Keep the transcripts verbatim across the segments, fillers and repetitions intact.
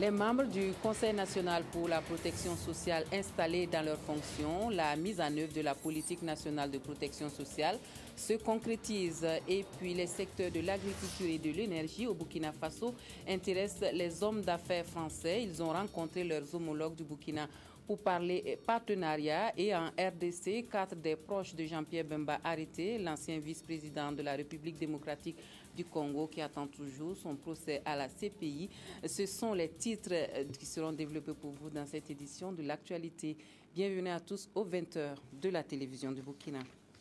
Les membres du Conseil national pour la protection sociale installés dans leurs fonctions, la mise en œuvre de la politique nationale de protection sociale se concrétise. Et puis les secteurs de l'agriculture et de l'énergie au Burkina Faso intéressent les hommes d'affaires français. Ils ont rencontré leurs homologues du Burkina pour parler partenariat. Et en R D C, quatre des proches de Jean-Pierre Bemba arrêtés, l'ancien vice-président de la République démocratique du Congo qui attend toujours son procès à la C P I. Ce sont les titres qui seront développés pour vous dans cette édition de l'actualité. Bienvenue à tous aux vingt heures de la télévision du Burkina.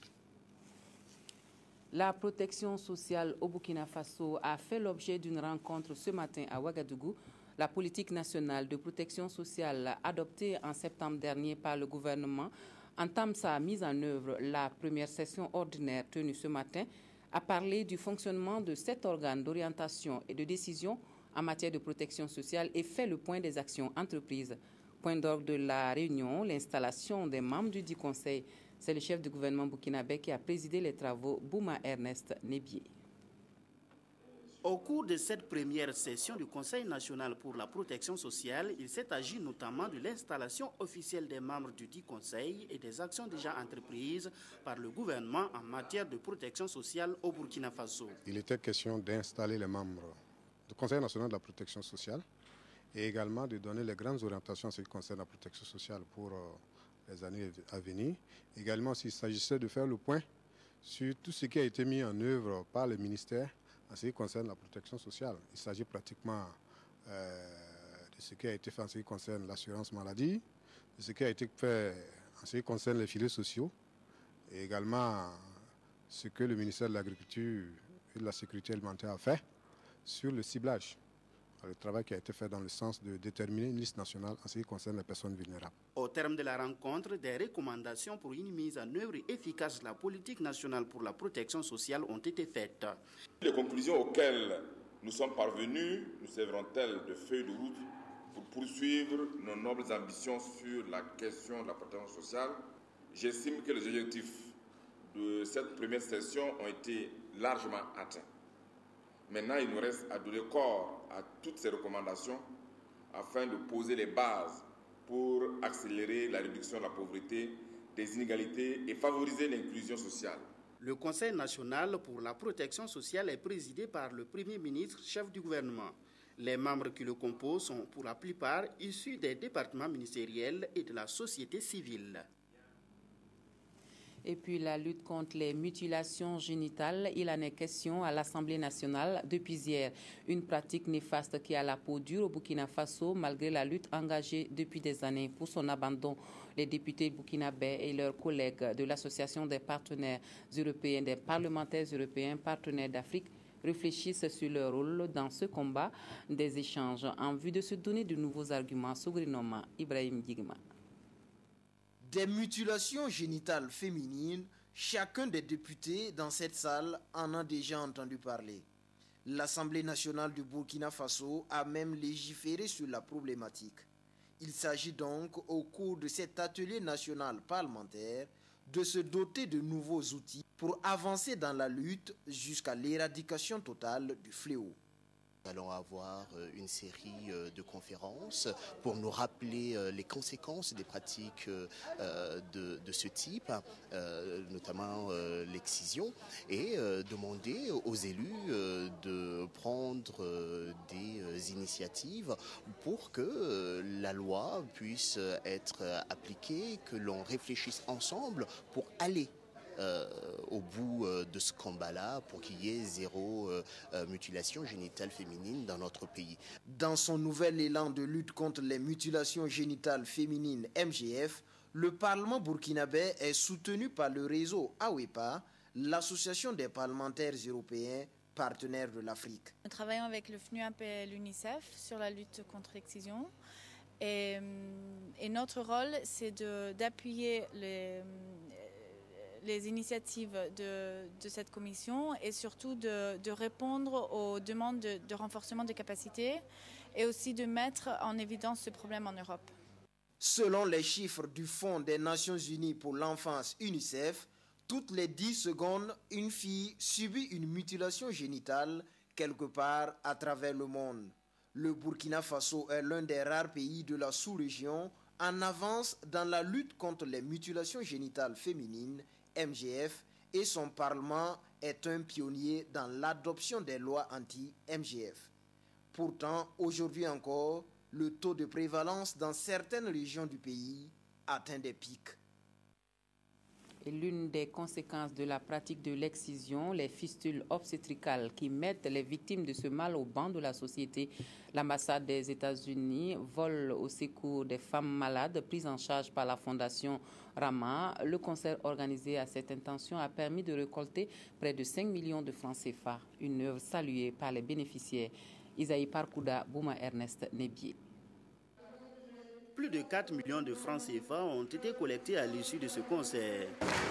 La protection sociale au Burkina Faso a fait l'objet d'une rencontre ce matin à Ouagadougou. La politique nationale de protection sociale adoptée en septembre dernier par le gouvernement entame sa mise en œuvre. La première session ordinaire tenue ce matin a parlé du fonctionnement de cet organe d'orientation et de décision en matière de protection sociale et fait le point des actions entreprises. Point d'orgue de la réunion, l'installation des membres du dit conseil. C'est le chef du gouvernement burkinabé qui a présidé les travaux, Bouma Ernest Nebié. Au cours de cette première session du Conseil national pour la protection sociale, il s'est agi notamment de l'installation officielle des membres du dit conseil et des actions déjà entreprises par le gouvernement en matière de protection sociale au Burkina Faso. Il était question d'installer les membres du Conseil national de la protection sociale et également de donner les grandes orientations en ce qui concerne la protection sociale pour euh, les années à venir. Également, s'il s'agissait de faire le point sur tout ce qui a été mis en œuvre par les ministères en ce qui concerne la protection sociale. Il s'agit pratiquement euh, de ce qui a été fait en ce qui concerne l'assurance maladie, de ce qui a été fait en ce qui concerne les filets sociaux, et également ce que le ministère de l'Agriculture et de la Sécurité alimentaire a fait sur le ciblage. Le travail qui a été fait dans le sens de déterminer une liste nationale en ce qui concerne les personnes vulnérables. Au terme de la rencontre, des recommandations pour une mise en œuvre efficace de la politique nationale pour la protection sociale ont été faites. Les conclusions auxquelles nous sommes parvenus nous serviront-elles de feuille de route pour poursuivre nos nobles ambitions sur la question de la protection sociale? J'estime que les objectifs de cette première session ont été largement atteints. Maintenant, il nous reste à donner corps à toutes ces recommandations afin de poser les bases pour accélérer la réduction de la pauvreté, des inégalités et favoriser l'inclusion sociale. Le Conseil national pour la protection sociale est présidé par le Premier ministre, chef du gouvernement. Les membres qui le composent sont pour la plupart issus des départements ministériels et de la société civile. Et puis la lutte contre les mutilations génitales, il en est question à l'Assemblée nationale depuis hier. Une pratique néfaste qui a la peau dure au Burkina Faso malgré la lutte engagée depuis des années pour son abandon. Les députés burkinabés et leurs collègues de l'Association des partenaires européens, des parlementaires européens, partenaires d'Afrique, réfléchissent sur leur rôle dans ce combat. Des échanges en vue de se donner de nouveaux arguments. Sougrinoma, Ibrahim Digma. Des mutilations génitales féminines, chacun des députés dans cette salle en a déjà entendu parler. L'Assemblée nationale du Burkina Faso a même légiféré sur la problématique. Il s'agit donc, au cours de cet atelier national parlementaire, de se doter de nouveaux outils pour avancer dans la lutte jusqu'à l'éradication totale du fléau. Nous allons avoir une série de conférences pour nous rappeler les conséquences des pratiques de, de ce type, notamment l'excision, et demander aux élus de prendre des initiatives pour que la loi puisse être appliquée, que l'on réfléchisse ensemble pour aller Euh, au bout euh, de ce combat-là pour qu'il y ait zéro euh, euh, mutilation génitale féminine dans notre pays. Dans son nouvel élan de lutte contre les mutilations génitales féminines M G F, le Parlement burkinabé est soutenu par le réseau AWEPA, l'association des parlementaires européens partenaires de l'Afrique. Nous travaillons avec le F N U A P et l'UNICEF sur la lutte contre l'excision. Et, et notre rôle, c'est d'appuyer les les initiatives de, de cette commission et surtout de, de répondre aux demandes de, de renforcement des capacités et aussi de mettre en évidence ce problème en Europe. Selon les chiffres du Fonds des Nations Unies pour l'enfance UNICEF, toutes les dix secondes, une fille subit une mutilation génitale quelque part à travers le monde. Le Burkina Faso est l'un des rares pays de la sous-région en avance dans la lutte contre les mutilations génitales féminines, M G F, et son Parlement est un pionnier dans l'adoption des lois anti-M G F. Pourtant, aujourd'hui encore, le taux de prévalence dans certaines régions du pays atteint des pics. Et l'une des conséquences de la pratique de l'excision, les fistules obstétricales qui mettent les victimes de ce mal au banc de la société. L'ambassade des États-Unis vole au secours des femmes malades prises en charge par la Fondation Rama. Le concert organisé à cette intention a permis de récolter près de cinq millions de francs C F A, une œuvre saluée par les bénéficiaires. Isaïe Parkouda, Bouma Ernest Nebier. Plus de quatre millions de francs C F A ont été collectés à l'issue de ce concert.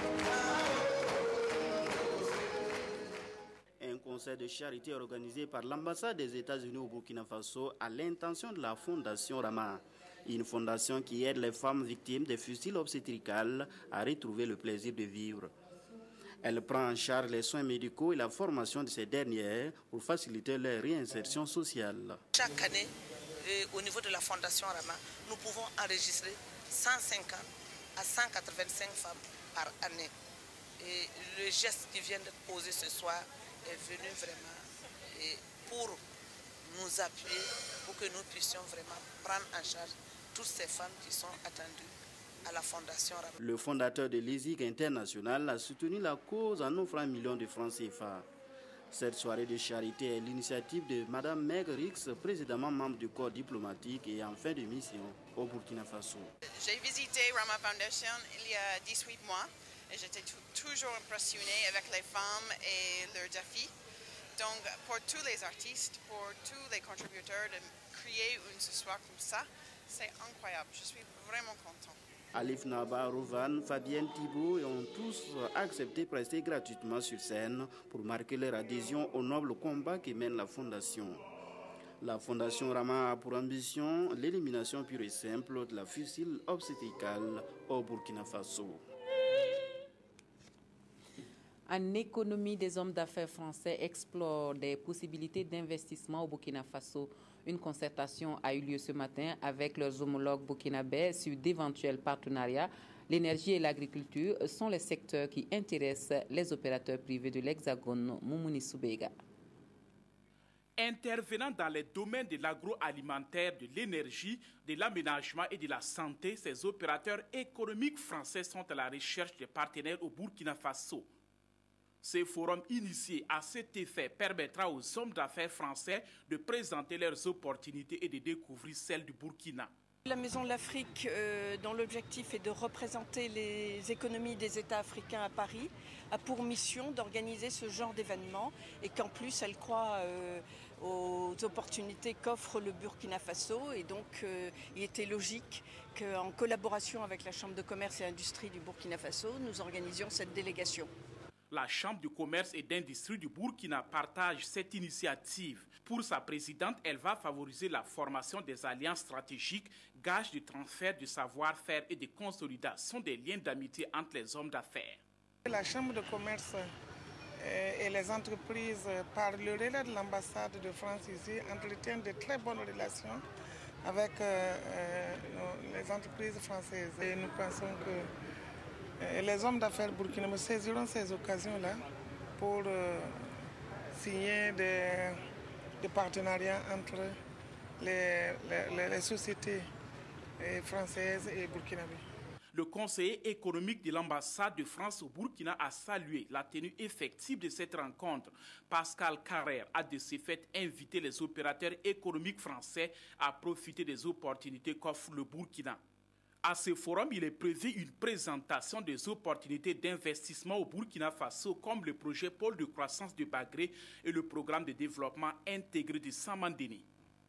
Un concert de charité organisé par l'ambassade des États-Unis au Burkina Faso à l'intention de la Fondation Rama, une fondation qui aide les femmes victimes des fistules obstétricales à retrouver le plaisir de vivre. Elle prend en charge les soins médicaux et la formation de ces dernières pour faciliter leur réinsertion sociale. Chaque année, au niveau de la Fondation Rama, nous pouvons enregistrer cent cinquante à cent quatre-vingt-cinq femmes par année. Et le geste qui vient d'être posé ce soir est venu vraiment pour nous appuyer, pour que nous puissions vraiment prendre en charge toutes ces femmes qui sont attendues à la Fondation Rama. Le fondateur de l'E S I C International a soutenu la cause en offrant un million de francs C F A. Cette soirée de charité est l'initiative de Mme Meg Rix, précédemment membre du corps diplomatique et en fin de mission au Burkina Faso. J'ai visité Rama Foundation il y a dix-huit mois et j'étais toujours impressionnée avec les femmes et leurs défis. Donc pour tous les artistes, pour tous les contributeurs, de créer une soirée comme ça, c'est incroyable. Je suis vraiment contente. Alif Naba, Rouvan, Fabienne Thibault ont tous accepté de prester gratuitement sur scène pour marquer leur adhésion au noble combat que mène la Fondation. La Fondation Rama a pour ambition l'élimination pure et simple de la fistule obstétricale au Burkina Faso. En économie, des hommes d'affaires français explorent des possibilités d'investissement au Burkina Faso. Une concertation a eu lieu ce matin avec leurs homologues burkinabés sur d'éventuels partenariats. L'énergie et l'agriculture sont les secteurs qui intéressent les opérateurs privés de l'Hexagone. Moumouni Soubega. Intervenant dans les domaines de l'agroalimentaire, de l'énergie, de l'aménagement et de la santé, ces opérateurs économiques français sont à la recherche de partenaires au Burkina Faso. Ce forum initié à cet effet permettra aux hommes d'affaires français de présenter leurs opportunités et de découvrir celles du Burkina. La Maison de l'Afrique, euh, dont l'objectif est de représenter les économies des États africains à Paris, a pour mission d'organiser ce genre d'événement et qu'en plus elle croit euh, aux opportunités qu'offre le Burkina Faso. Et donc euh, il était logique qu'en collaboration avec la Chambre de commerce et industrie du Burkina Faso, nous organisions cette délégation. La Chambre de commerce et d'industrie du Burkina partage cette initiative. Pour sa présidente, elle va favoriser la formation des alliances stratégiques, gage de transfert de savoir-faire et de consolidation des liens d'amitié entre les hommes d'affaires. La Chambre de commerce et les entreprises, par le relais de l'ambassade de France ici, entretiennent de très bonnes relations avec les entreprises françaises. Et nous pensons que les hommes d'affaires burkinabés saisiront ces occasions-là pour euh, signer des, des partenariats entre les, les, les sociétés françaises et burkinabées. Le conseiller économique de l'ambassade de France au Burkina a salué la tenue effective de cette rencontre. Pascal Carrère a de ce fait invité les opérateurs économiques français à profiter des opportunités qu'offre le Burkina. À ce forum, il est prévu une présentation des opportunités d'investissement au Burkina Faso comme le projet Pôle de croissance de Bagré et le programme de développement intégré de Samandéni.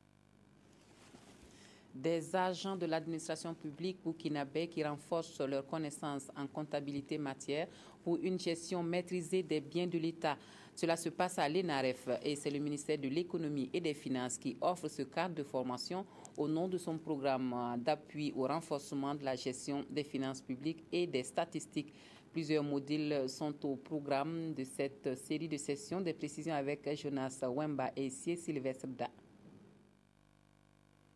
Des agents de l'administration publique burkinabé qui renforcent leurs connaissances en comptabilité matière pour une gestion maîtrisée des biens de l'État. Cela se passe à l'ENAREF et c'est le ministère de l'Économie et des Finances qui offre ce cadre de formation au nom de son programme d'appui au renforcement de la gestion des finances publiques et des statistiques. Plusieurs modules sont au programme de cette série de sessions. Des précisions avec Jonas Wemba et Sylvestre Da.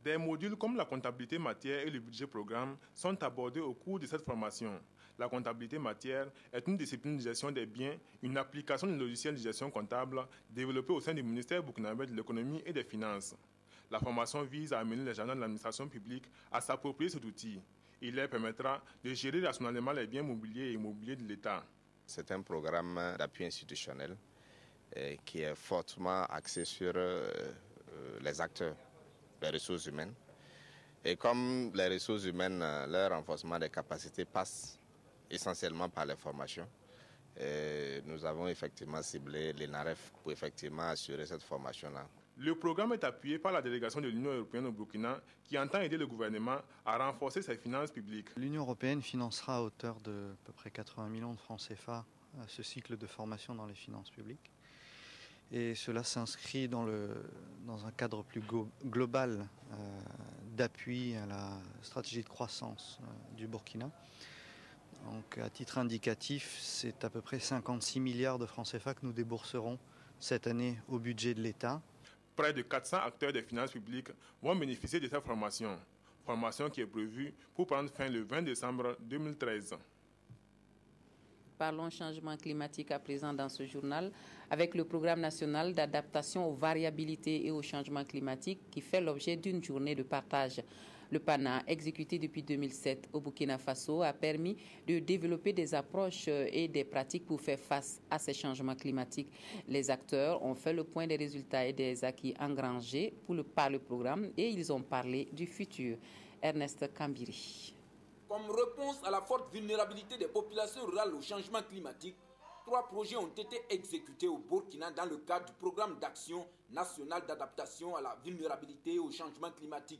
Des modules comme la comptabilité matière et le budget programme sont abordés au cours de cette formation. La comptabilité matière est une discipline de gestion des biens, une application du logiciel de gestion comptable développée au sein du ministère burkinabé de l'économie et des finances. La formation vise à amener les agents de l'administration publique à s'approprier cet outil. Il leur permettra de gérer rationnellement les biens mobiliers et immobiliers de l'État. C'est un programme d'appui institutionnel euh, qui est fortement axé sur euh, les acteurs, les ressources humaines. Et comme les ressources humaines, leur renforcement des capacités passe essentiellement par les formations, et nous avons effectivement ciblé l'ENAREF pour effectivement assurer cette formation-là. Le programme est appuyé par la délégation de l'Union européenne au Burkina qui entend aider le gouvernement à renforcer ses finances publiques. L'Union européenne financera à hauteur de à peu près quatre-vingts millions de francs C F A ce cycle de formation dans les finances publiques. Et cela s'inscrit dans, le, dans un cadre plus go, global euh, d'appui à la stratégie de croissance euh, du Burkina. Donc, à titre indicatif, c'est à peu près cinquante-six milliards de francs C F A que nous débourserons cette année au budget de l'État. Près de quatre cents acteurs des finances publiques vont bénéficier de cette formation. Formation qui est prévue pour prendre fin le vingt décembre deux mille treize. Parlons changement climatique à présent dans ce journal avec le programme national d'adaptation aux variabilités et au changement climatique qui fait l'objet d'une journée de partage. Le P A N A, exécuté depuis deux mille sept au Burkina Faso, a permis de développer des approches et des pratiques pour faire face à ces changements climatiques. Les acteurs ont fait le point des résultats et des acquis engrangés pour le, par le programme et ils ont parlé du futur. Ernest Kambiri. Comme réponse à la forte vulnérabilité des populations rurales au changement climatique, trois projets ont été exécutés au Burkina dans le cadre du programme d'action national d'adaptation à la vulnérabilité et au changement climatique.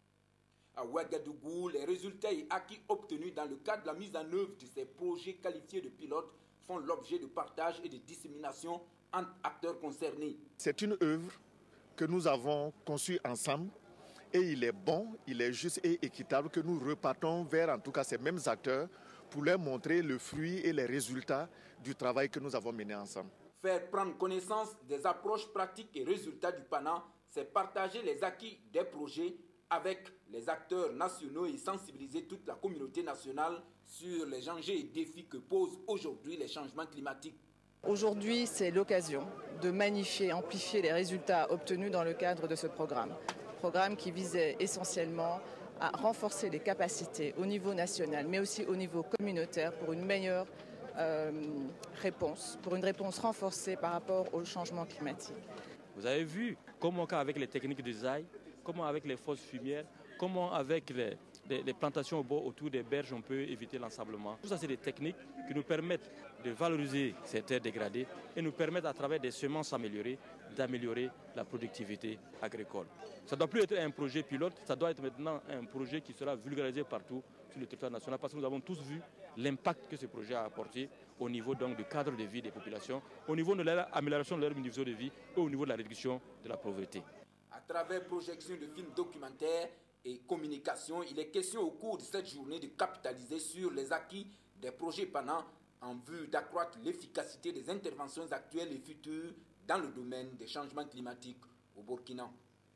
À Ouagadougou, les résultats et acquis obtenus dans le cadre de la mise en œuvre de ces projets qualifiés de pilotes font l'objet de partage et de dissémination entre acteurs concernés. C'est une œuvre que nous avons conçue ensemble et il est bon, il est juste et équitable que nous repartons vers en tout cas ces mêmes acteurs pour leur montrer le fruit et les résultats du travail que nous avons mené ensemble. Faire prendre connaissance des approches pratiques et résultats du P A N A, c'est partager les acquis des projets avec les acteurs nationaux et sensibiliser toute la communauté nationale sur les enjeux et défis que posent aujourd'hui les changements climatiques. Aujourd'hui, c'est l'occasion de magnifier, amplifier les résultats obtenus dans le cadre de ce programme. Programme qui visait essentiellement à renforcer les capacités au niveau national, mais aussi au niveau communautaire pour une meilleure euh, réponse, pour une réponse renforcée par rapport au changement climatique. Vous avez vu comment avec les techniques de Z A I, comment avec les fosses fumières, comment avec les, les, les plantations au bord autour des berges, on peut éviter l'ensablement. Tout ça, c'est des techniques qui nous permettent de valoriser ces terres dégradées et nous permettent à travers des semences améliorées, d'améliorer la productivité agricole. Ça ne doit plus être un projet pilote, ça doit être maintenant un projet qui sera vulgarisé partout sur le territoire national parce que nous avons tous vu l'impact que ce projet a apporté au niveau donc, du cadre de vie des populations, au niveau de l'amélioration de leur niveau de vie et au niveau de la réduction de la pauvreté. À travers projection de films documentaires et communication, il est question au cours de cette journée de capitaliser sur les acquis des projets P A N A en vue d'accroître l'efficacité des interventions actuelles et futures dans le domaine des changements climatiques au Burkina.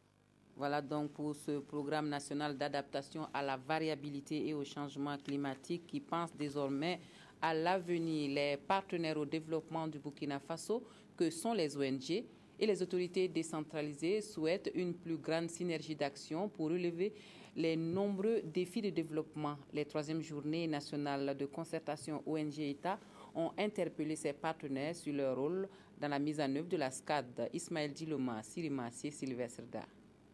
Voilà donc pour ce programme national d'adaptation à la variabilité et au changement climatique qui pense désormais à l'avenir. Les partenaires au développement du Burkina Faso, que sont les O N G, et les autorités décentralisées souhaitent une plus grande synergie d'action pour relever les nombreux défis de développement. Les troisièmes journées nationales de concertation O N G-État ont interpellé ces partenaires sur leur rôle dans la mise en œuvre de la S C A D. Ismaël Diloma, Sirimassier, Sylvestre Da.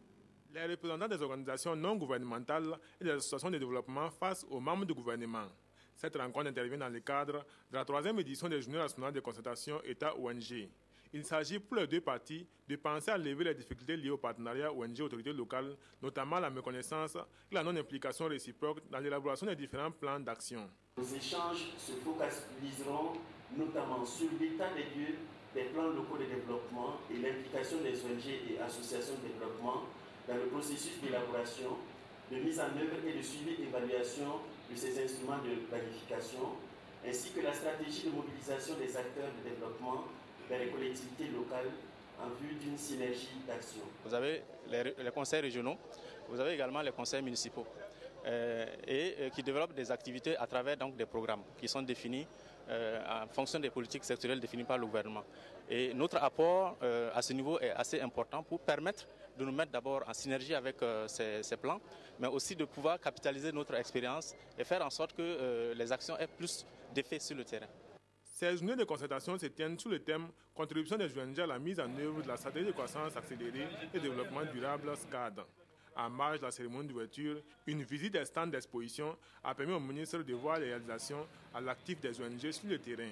Les représentants des organisations non gouvernementales et des associations de développement face aux membres du gouvernement. Cette rencontre intervient dans le cadre de la troisième édition des Journées nationales de concertation État-O N G. Il s'agit pour les deux parties de penser à lever les difficultés liées au partenariat O N G-autorités locales, notamment la méconnaissance et la non-implication réciproque dans l'élaboration des différents plans d'action. Les échanges se focaliseront notamment sur l'état des lieux des plans locaux de développement et l'implication des O N G et associations de développement dans le processus d'élaboration, de mise en œuvre et de suivi et d'évaluation de ces instruments de planification, ainsi que la stratégie de mobilisation des acteurs de développement vers les collectivités locales en vue d'une synergie d'action. Vous avez les, les conseils régionaux vous avez également les conseils municipaux euh, et euh, qui développent des activités à travers donc, des programmes qui sont définis euh, en fonction des politiques sectorielles définies par le gouvernement. Et notre apport euh, à ce niveau est assez important pour permettre de nous mettre d'abord en synergie avec euh, ces, ces plans, mais aussi de pouvoir capitaliser notre expérience et faire en sorte que euh, les actions aient plus d'effet sur le terrain. Ces journées de concertation se tiennent sous le thème « Contribution des O N G à la mise en œuvre de la stratégie de croissance accélérée et développement durable S C A D ». En marge de la cérémonie d'ouverture, une visite des stands d'exposition a permis au ministre de voir les réalisations à l'actif des O N G sur le terrain.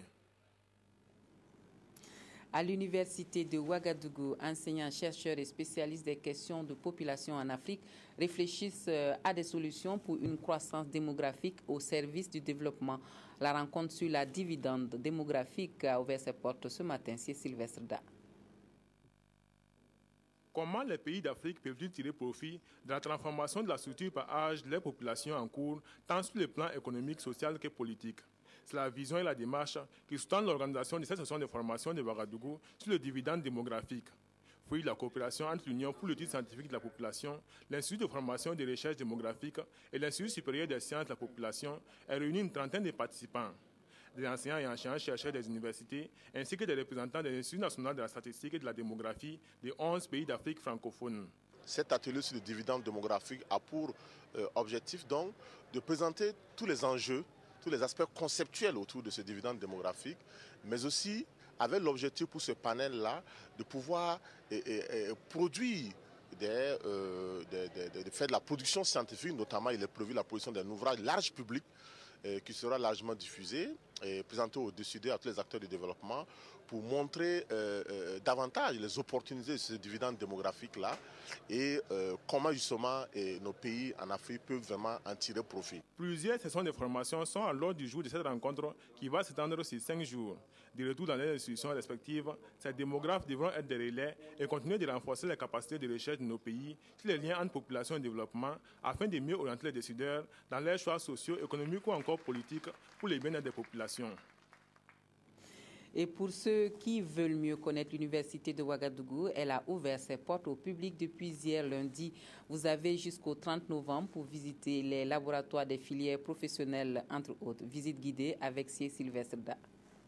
À l'université de Ouagadougou, enseignants, chercheurs et spécialistes des questions de population en Afrique réfléchissent à des solutions pour une croissance démographique au service du développement. La rencontre sur la dividende démographique a ouvert ses portes ce matin. C'est Sylvestre Da. Comment les pays d'Afrique peuvent-ils tirer profit de la transformation de la structure par âge des populations en cours, tant sur le plan économique, social que politique? C'est la vision et la démarche qui sous-tendent l'organisation de cette session de formation de Ouagadougou sur le dividende démographique. Fruit de la coopération entre l'Union pour l'étude scientifique de la population, l'Institut de formation et de recherche démographique et l'Institut supérieur des sciences de la population est réuni une trentaine de participants. Des enseignants et enseignants-chercheurs des universités, ainsi que des représentants de l'Institut national de la statistique et de la démographie de onze pays d'Afrique francophone. Cet atelier sur le dividende démographique a pour euh, objectif donc de présenter tous les enjeux, tous les aspects conceptuels autour de ce dividende démographique, mais aussi avec l'objectif pour ce panel-là de pouvoir et, et, et produire des, euh, des, des, des, faire de la production scientifique, notamment il est prévu la production d'un ouvrage large public euh, qui sera largement diffusé et présenté aux décideurs, à tous les acteurs du développement pour montrer euh, euh, davantage les opportunités de ce dividende démographique-là et euh, comment justement et nos pays en Afrique peuvent vraiment en tirer profit. Plusieurs sessions de formation sont à l'ordre du jour de cette rencontre qui va s'étendre sur cinq jours. De retour dans les institutions respectives, ces démographes devront être des relais et continuer de renforcer les capacités de recherche de nos pays sur les liens entre population et développement afin de mieux orienter les décideurs dans leurs choix sociaux, économiques ou encore politiques pour le bien-être des populations. Et pour ceux qui veulent mieux connaître l'université de Ouagadougou, elle a ouvert ses portes au public depuis hier lundi. Vous avez jusqu'au trente novembre pour visiter les laboratoires des filières professionnelles, entre autres. Visite guidée avec C. Sylvestre Da.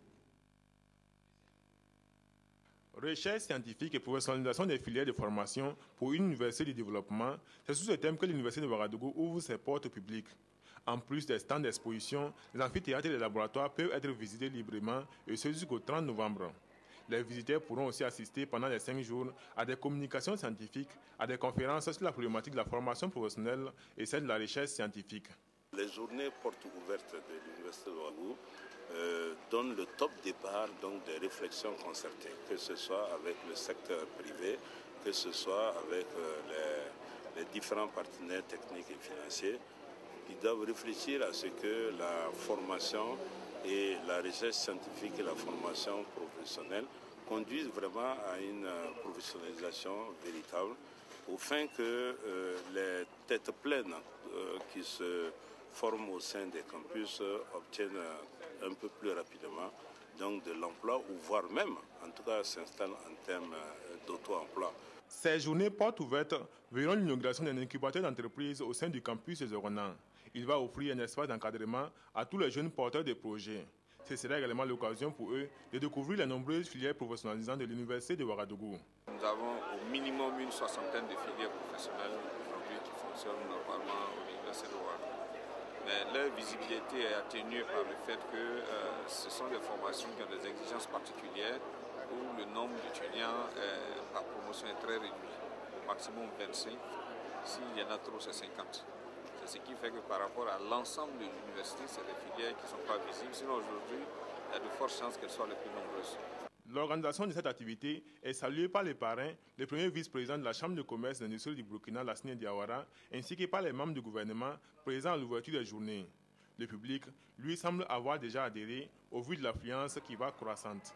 Recherche scientifique et professionnalisation des filières de formation pour une université de développement, c'est sous ce thème que l'université de Ouagadougou ouvre ses portes au public. En plus des stands d'exposition, les amphithéâtres et les laboratoires peuvent être visités librement et ce jusqu'au trente novembre. Les visiteurs pourront aussi assister pendant les cinq jours à des communications scientifiques, à des conférences sur la problématique de la formation professionnelle et celle de la recherche scientifique. Les journées portes ouvertes de l'université de Ouagadougou euh, donnent le top départ donc, des réflexions concertées, que ce soit avec le secteur privé, que ce soit avec euh, les, les différents partenaires techniques et financiers. Ils doivent réfléchir à ce que la formation et la recherche scientifique et la formation professionnelle conduisent vraiment à une professionnalisation véritable, afin que euh, les têtes pleines euh, qui se forment au sein des campus euh, obtiennent euh, un peu plus rapidement donc de l'emploi, ou voire même, en tout cas, s'installent en termes euh, d'auto-emploi. Ces journées portes ouvertes verront l'inauguration d'un incubateur d'entreprise au sein du campus de Zoronan. Il va offrir un espace d'encadrement à tous les jeunes porteurs de projets. Ce sera également l'occasion pour eux de découvrir les nombreuses filières professionnalisantes de l'université de Ouagadougou. Nous avons au minimum une soixantaine de filières professionnelles aujourd'hui qui fonctionnent normalement au l'université de Ouagadougou. Mais leur visibilité est atténuée par le fait que euh, ce sont des formations qui ont des exigences particulières où le nombre d'étudiants euh, par promotion est très réduit, au maximum vingt-cinq. S'il y en a trop, c'est cinquante. C'est ce qui fait que par rapport à l'ensemble de l'université, c'est des filières qui ne sont pas visibles. Sinon aujourd'hui, il y a de fortes chances qu'elles soient les plus nombreuses. L'organisation de cette activité est saluée par les parrains, le premier vice-président de la Chambre de commerce et d'industrie du Burkina, Lassine Diawara, ainsi que par les membres du gouvernement présents à l'ouverture des journées. Le public, lui, semble avoir déjà adhéré au vu de l'affluence qui va croissante.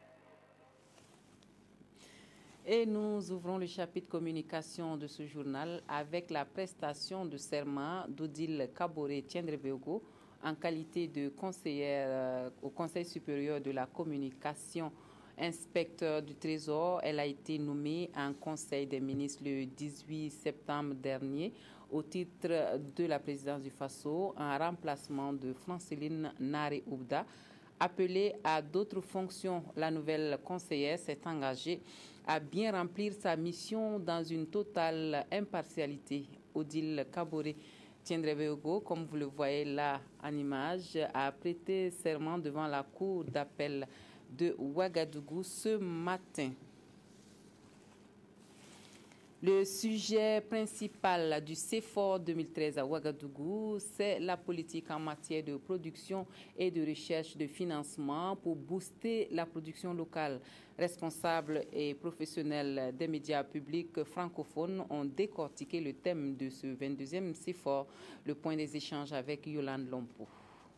Et nous ouvrons le chapitre communication de ce journal avec la prestation de serment d'Odile Kaboré-Tiendrebeogo en qualité de conseillère au Conseil supérieur de la communication inspecteur du Trésor. Elle a été nommée en Conseil des ministres le dix-huit septembre dernier au titre de la présidence du Faso, en remplacement de Franceline Nare-Oubda. Appelée à d'autres fonctions, la nouvelle conseillère s'est engagée à bien remplir sa mission dans une totale impartialité. Odile Kaboré Tiendrebeogo, comme vous le voyez là en image, a prêté serment devant la cour d'appel de Ouagadougou ce matin. Le sujet principal du CEFOR deux mille treize à Ouagadougou, c'est la politique en matière de production et de recherche de financement pour booster la production locale. Responsables et professionnels des médias publics francophones ont décortiqué le thème de ce vingt-deuxième CEFOR. Le point des échanges avec Yolande Lompo.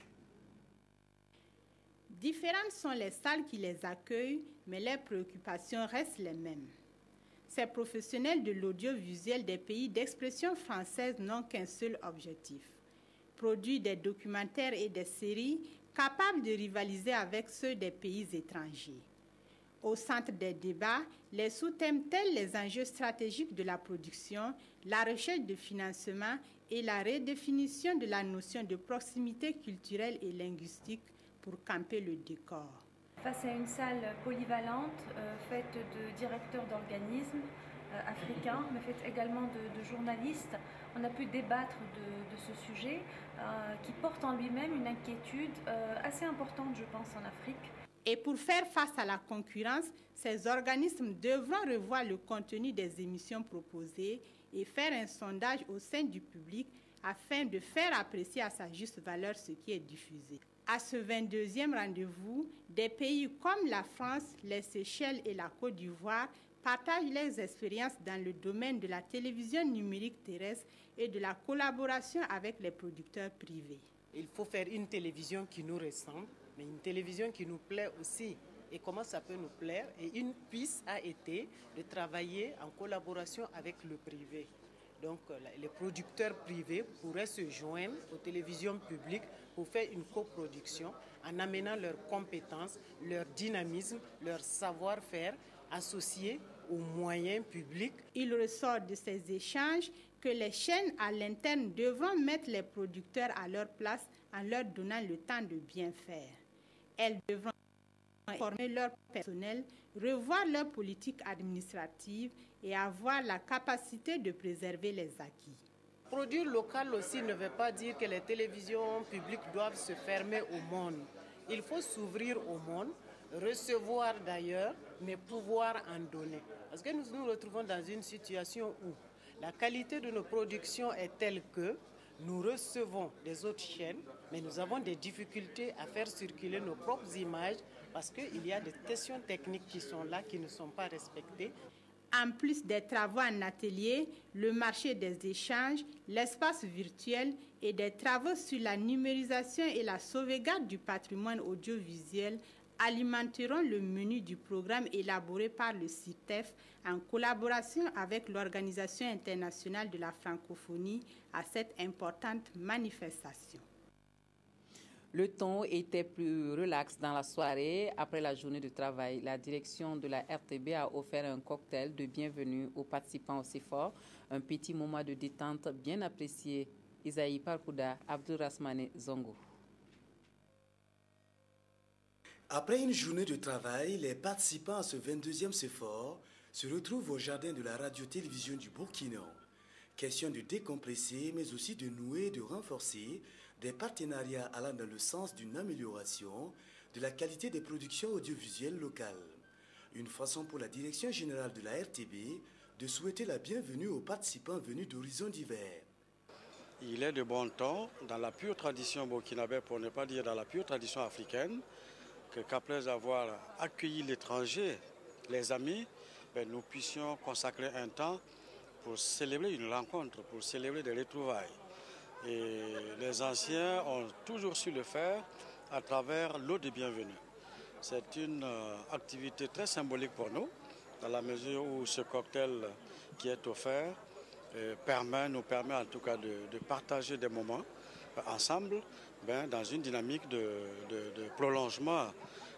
Différentes sont les salles qui les accueillent, mais les préoccupations restent les mêmes. Ces professionnels de l'audiovisuel des pays d'expression française n'ont qu'un seul objectif: produire des documentaires et des séries capables de rivaliser avec ceux des pays étrangers. Au centre des débats, les sous-thèmes tels les enjeux stratégiques de la production, la recherche de financement et la redéfinition de la notion de proximité culturelle et linguistique pour camper le décor. Face à une salle polyvalente, euh, faite de directeurs d'organismes euh, africains, mais faite également de, de journalistes, on a pu débattre de, de ce sujet euh, qui porte en lui-même une inquiétude euh, assez importante, je pense, en Afrique. Et pour faire face à la concurrence, ces organismes devront revoir le contenu des émissions proposées et faire un sondage au sein du public afin de faire apprécier à sa juste valeur ce qui est diffusé. À ce vingt-deuxième rendez-vous, des pays comme la France, les Seychelles et la Côte d'Ivoire partagent leurs expériences dans le domaine de la télévision numérique terrestre et de la collaboration avec les producteurs privés. Il faut faire une télévision qui nous ressemble, mais une télévision qui nous plaît aussi. Et comment ça peut nous plaire? Et une piste a été de travailler en collaboration avec le privé. Donc les producteurs privés pourraient se joindre aux télévisions publiques pour faire une coproduction en amenant leurs compétences, leur dynamisme, leur savoir-faire associés aux moyens publics. Il ressort de ces échanges que les chaînes à l'interne devront mettre les producteurs à leur place en leur donnant le temps de bien faire. Elles devront former leur personnel, revoir leur politique administrative et avoir la capacité de préserver les acquis. Produire local aussi ne veut pas dire que les télévisions publiques doivent se fermer au monde. Il faut s'ouvrir au monde, recevoir d'ailleurs, mais pouvoir en donner. Parce que nous nous retrouvons dans une situation où la qualité de nos productions est telle que nous recevons des autres chaînes, mais nous avons des difficultés à faire circuler nos propres images parce qu'il y a des questions techniques qui sont là, qui ne sont pas respectées. En plus des travaux en atelier, le marché des échanges, l'espace virtuel et des travaux sur la numérisation et la sauvegarde du patrimoine audiovisuel alimenteront le menu du programme élaboré par le CITEF en collaboration avec l'Organisation internationale de la francophonie à cette importante manifestation. Le ton était plus relax dans la soirée. Après la journée de travail, la direction de la R T B a offert un cocktail de bienvenue aux participants au CEFOR. Un petit moment de détente bien apprécié. Isaïe Parkouda, Abdourasmane Zongo. Après une journée de travail, les participants à ce vingt-deuxième CEFOR se retrouvent au jardin de la radio-télévision du Burkina. Question de décompresser, mais aussi de nouer et de renforcer des partenariats allant dans le sens d'une amélioration de la qualité des productions audiovisuelles locales. Une façon pour la direction générale de la R T B de souhaiter la bienvenue aux participants venus d'horizons divers. Il est de bon ton, dans la pure tradition burkinabé, pour ne pas dire dans la pure tradition africaine, que qu'après avoir accueilli l'étranger, les amis, ben, nous puissions consacrer un temps pour célébrer une rencontre, pour célébrer des retrouvailles. Et les anciens ont toujours su le faire à travers l'eau de bienvenue. C'est une euh, activité très symbolique pour nous, dans la mesure où ce cocktail qui est offert euh, permet, nous permet en tout cas de, de partager des moments euh, ensemble, ben, dans une dynamique de, de, de prolongement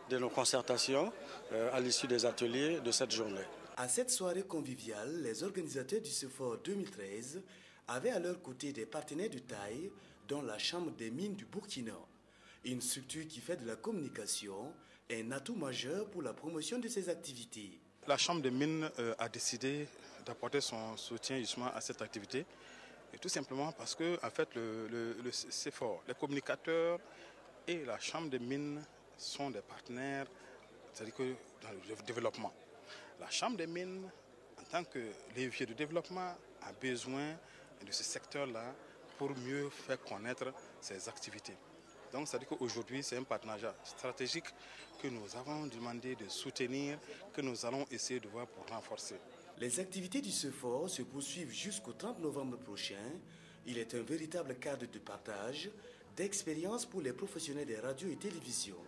de nos concertations euh, à l'issue des ateliers de cette journée. À cette soirée conviviale, les organisateurs du CEFOR deux mille treize avaient à leur côté des partenaires de taille, dont la Chambre des mines du Burkina, une structure qui fait de la communication un atout majeur pour la promotion de ses activités. La Chambre des mines euh, a décidé d'apporter son soutien justement à cette activité, et tout simplement parce que en fait, le, le, le CEFOR, les communicateurs et la Chambre des mines sont des partenaires, c'est-à-dire que dans le développement. La Chambre des mines, en tant que levier de développement, a besoin de ce secteur-là pour mieux faire connaître ses activités. Donc, c'est-à-dire qu'aujourd'hui, c'est un partenariat stratégique que nous avons demandé de soutenir, que nous allons essayer de voir pour renforcer. Les activités du CEFOR se poursuivent jusqu'au trente novembre prochain. Il est un véritable cadre de partage, d'expérience pour les professionnels des radios et télévisions.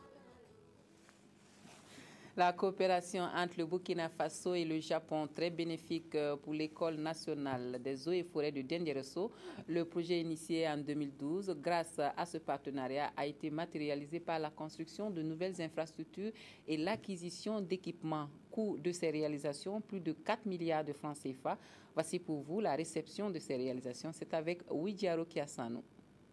La coopération entre le Burkina Faso et le Japon, très bénéfique pour l'École nationale des eaux et forêts de Denderesso. Le projet initié en deux mille douze, grâce à ce partenariat, a été matérialisé par la construction de nouvelles infrastructures et l'acquisition d'équipements. Coût de ces réalisations, plus de quatre milliards de francs C F A. Voici pour vous la réception de ces réalisations. C'est avec Ouidjaro Kiasano.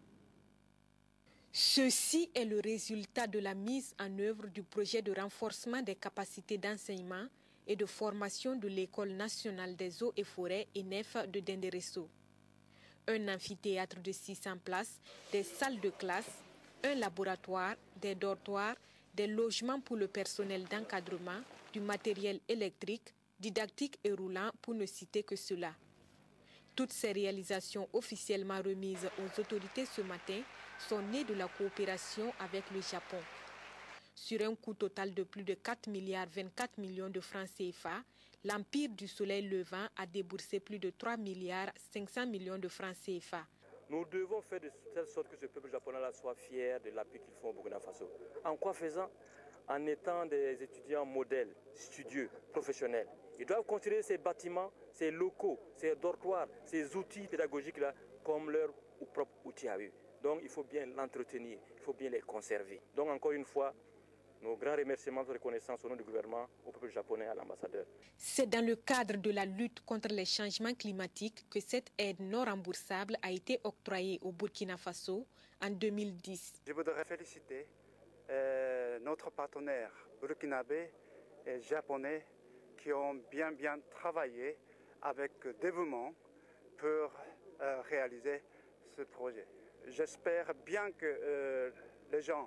Ceci est le résultat de la mise en œuvre du projet de renforcement des capacités d'enseignement et de formation de l'École nationale des eaux et forêts E N E F de Denderesso. Un amphithéâtre de six cents places, des salles de classe, un laboratoire, des dortoirs, des logements pour le personnel d'encadrement, du matériel électrique, didactique et roulant pour ne citer que cela. Toutes ces réalisations officiellement remises aux autorités ce matin sont nées de la coopération avec le Japon. Sur un coût total de plus de quatre milliards vingt-quatre millions de francs C F A, l'Empire du Soleil Levant a déboursé plus de trois milliards cinq cents millions de francs C F A. Nous devons faire de telle sorte que ce peuple japonais-là soit fier de l'appui qu'ils font au Burkina Faso. En quoi faisant? En étant des étudiants modèles, studieux, professionnels. Ils doivent construire ces bâtiments, ces locaux, ces dortoirs, ces outils pédagogiques-là comme leurs propres outils à eux. Donc il faut bien l'entretenir, il faut bien les conserver. Donc encore une fois, nos grands remerciements de reconnaissance au nom du gouvernement, au peuple japonais et à l'ambassadeur. C'est dans le cadre de la lutte contre les changements climatiques que cette aide non remboursable a été octroyée au Burkina Faso en deux mille dix. Je voudrais féliciter euh, notre partenaire burkinabé et japonais qui ont bien bien travaillé avec dévouement pour euh, réaliser ce projet. J'espère bien que euh, les gens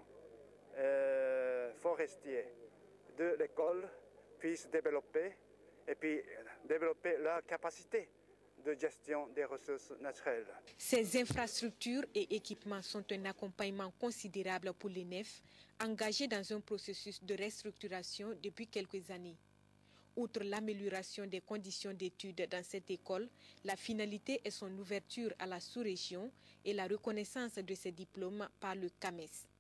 euh, forestiers de l'école puissent développer et puis développer leur capacité de gestion des ressources naturelles. Ces infrastructures et équipements sont un accompagnement considérable pour l'E N E F, engagé dans un processus de restructuration depuis quelques années. Outre l'amélioration des conditions d'études dans cette école, la finalité est son ouverture à la sous-région et la reconnaissance de ses diplômes par le C A M E S.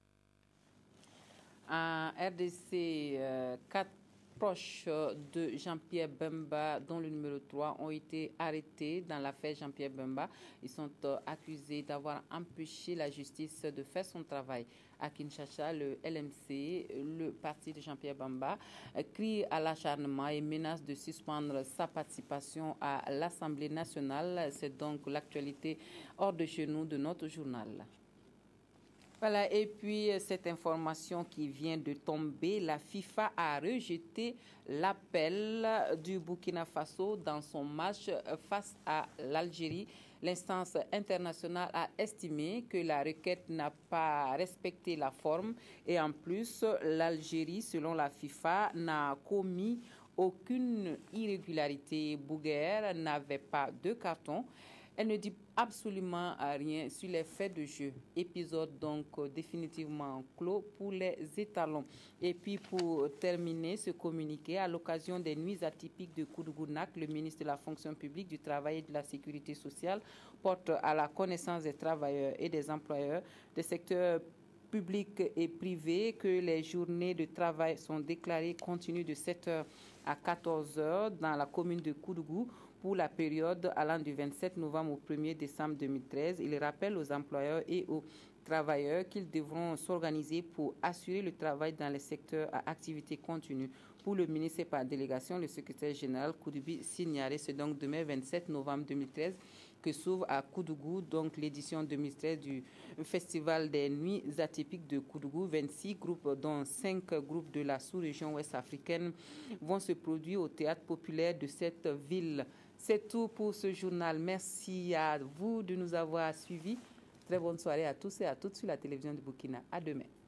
En R D C, euh, quatre proches de Jean-Pierre Bemba, dont le numéro trois, ont été arrêtés dans l'affaire Jean-Pierre Bemba. Ils sont euh, accusés d'avoir empêché la justice de faire son travail. À Kinshasa, le L M C, le parti de Jean-Pierre Bemba, crie à l'acharnement et menace de suspendre sa participation à l'Assemblée nationale. C'est donc l'actualité hors de chez nous de notre journal. Voilà, et puis cette information qui vient de tomber, la FIFA a rejeté l'appel du Burkina Faso dans son match face à l'Algérie. L'instance internationale a estimé que la requête n'a pas respecté la forme et en plus, l'Algérie, selon la FIFA, n'a commis aucune irrégularité. Bouguer n'avait pas de carton. Elle ne dit absolument rien sur les faits de jeu. Épisode donc définitivement clos pour les étalons. Et puis pour terminer ce communiqué, à l'occasion des nuits atypiques de Koudougournak, le ministre de la Fonction publique, du Travail et de la Sécurité sociale porte à la connaissance des travailleurs et des employeurs des secteurs publics et privés que les journées de travail sont déclarées continues de sept heures à quatorze heures dans la commune de Koudougou pour la période allant du vingt-sept novembre au premier décembre deux mille treize. Il rappelle aux employeurs et aux travailleurs qu'ils devront s'organiser pour assurer le travail dans les secteurs à activité continue. Pour le ministre et par délégation, le secrétaire général Kouroubi signalait, c'est donc demain vingt-sept novembre deux mille treize que s'ouvre à Koudougou, donc l'édition deux mille treize du Festival des Nuits atypiques de Koudougou. vingt-six groupes, dont cinq groupes de la sous-région ouest africaine, vont se produire au théâtre populaire de cette ville. C'est tout pour ce journal. Merci à vous de nous avoir suivis. Très bonne soirée à tous et à toutes sur la télévision du Burkina. À demain.